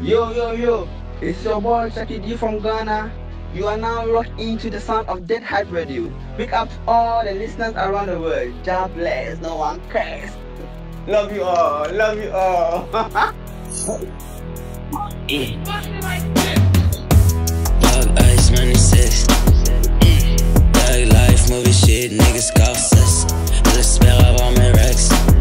Yo, it's your boy Chucky D from Ghana. You are now locked into the sound of Dead Hype Radio. Big up to all the listeners around the world. God bless, no one cares. Love you all, love you all. Dog ice, money sex. Dog life, movie shit, niggas cost us. J'espère avoir mes rex.